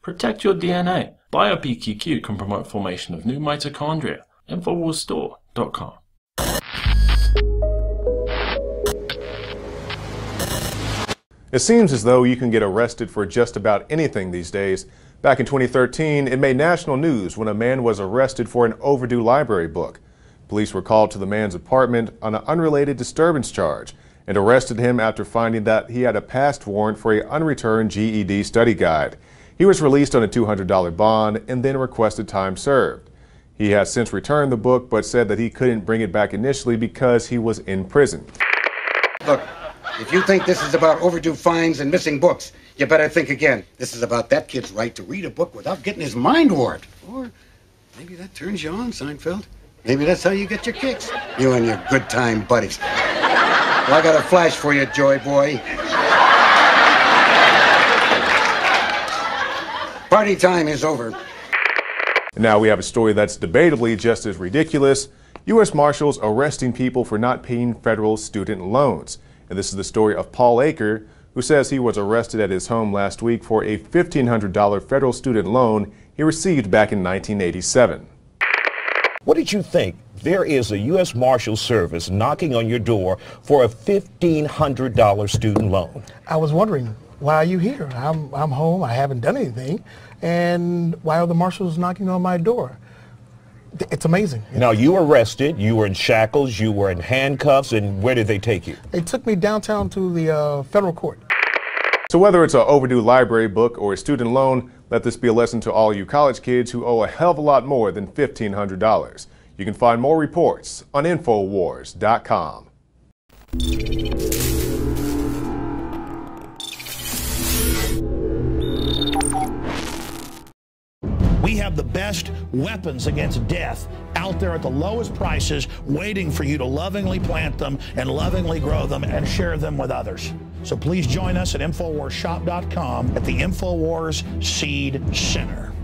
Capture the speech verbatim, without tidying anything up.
Protect your D N A. Bio P Q Q can promote formation of new mitochondria. Infowars store dot com. It seems as though you can get arrested for just about anything these days. Back in twenty thirteen, it made national news when a man was arrested for an overdue library book. Police were called to the man's apartment on an unrelated disturbance charge and arrested him after finding that he had a past warrant for an unreturned G E D study guide. He was released on a two hundred dollar bond and then requested time served. He has since returned the book but said that he couldn't bring it back initially because he was in prison. Look, if you think this is about overdue fines and missing books, you better think again. This is about that kid's right to read a book without getting his mind warped. Or maybe that turns you on, Seinfeld. Maybe that's how you get your kicks. You and your good time buddies. Well, I got a flash for you, Joy Boy. Party time is over. And now we have a story that's debatably just as ridiculous. U S Marshals arresting people for not paying federal student loans. And this is the story of Paul Aker, who says he was arrested at his home last week for a fifteen hundred dollar federal student loan he received back in nineteen eighty-seven. What did you think? There is a U S Marshals Service knocking on your door for a fifteen hundred dollar student loan. I was wondering, why are you here? I'm, I'm home, I haven't done anything, and why are the Marshals knocking on my door? It's amazing. Now, you were arrested, you were in shackles, you were in handcuffs, and where did they take you? They took me downtown to the uh, federal court. So whether it's an overdue library book or a student loan, let this be a lesson to all you college kids who owe a hell of a lot more than fifteen hundred dollars. You can find more reports on Infowars dot com. We have the best weapons against death out there at the lowest prices, waiting for you to lovingly plant them and lovingly grow them and share them with others. So please join us at Infowars shop dot com at the Infowars Seed Center.